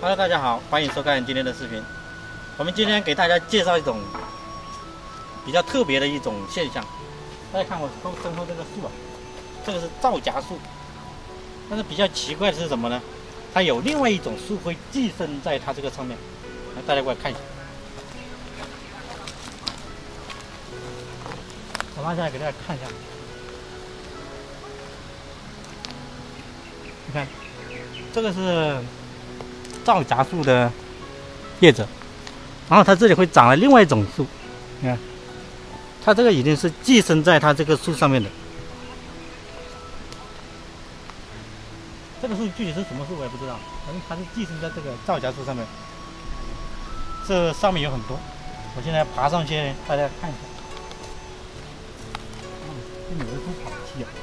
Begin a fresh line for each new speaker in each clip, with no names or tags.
Hello， 大家好，欢迎收看今天的视频。我们今天给大家介绍一种比较特别的一种现象。大家看我身后这个树啊，这个是皂荚树。但是比较奇怪的是什么呢？它有另外一种树会寄生在它这个上面。来，大家过来看一下。我拉下来给大家看一下。你看，这个是皂荚树的叶子，然后它这里会长了另外一种树，你看，它这个已经是寄生在它这个树上面的。这个树具体是什么树我也不知道，反正它是寄生在这个皂荚树上面。这上面有很多，我现在爬上去，大家看一下。这有一头跑梯啊！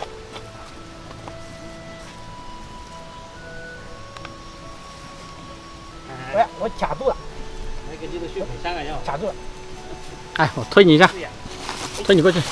哎呀，我卡住了。那个就是血香港药。卡住了。哎，我推你一下，推你过去。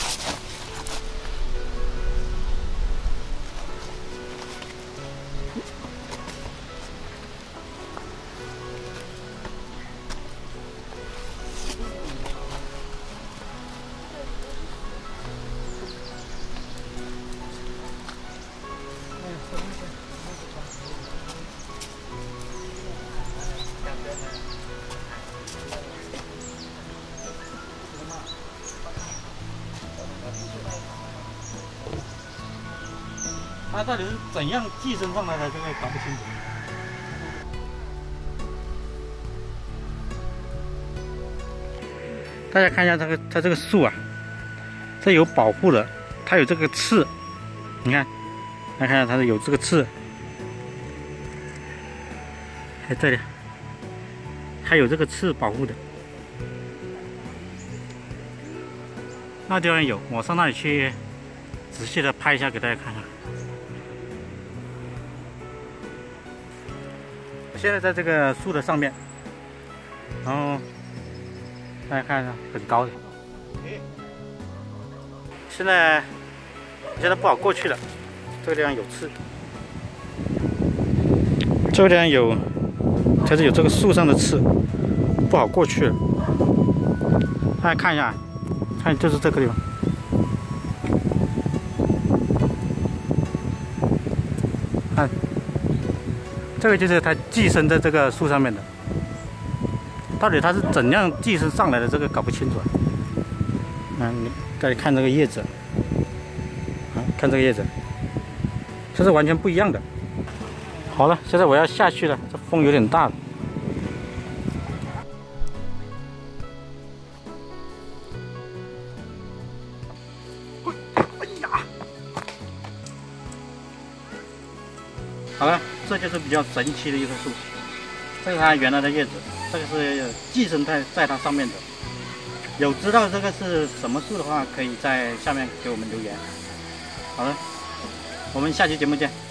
它到底是怎样寄生上来的？这个搞不清楚。大家看一下它这个树啊，这有保护的，它有这个刺，你看，大家看一下它有这个刺，在这里，还有这个刺保护的。那地方有，我上那里去仔细的拍一下给大家看看。我现在在这个树的上面，然后大家看一下，很高的。现在不好过去了，这个地方有刺，这个地方有，它是有这个树上的刺，不好过去了。大家看一下，看就是这个地方。看。这个就是它寄生在这个树上面的，到底它是怎样寄生上来的，这个搞不清楚。你大家看这个叶子，看这个叶子，这是完全不一样的。好了，现在我要下去了，这风有点大了。哎呀！好了，这就是比较神奇的一棵树。这是它原来的叶子，这个是寄生在它上面的。有知道这个是什么树的话，可以在下面给我们留言。好了，我们下期节目见。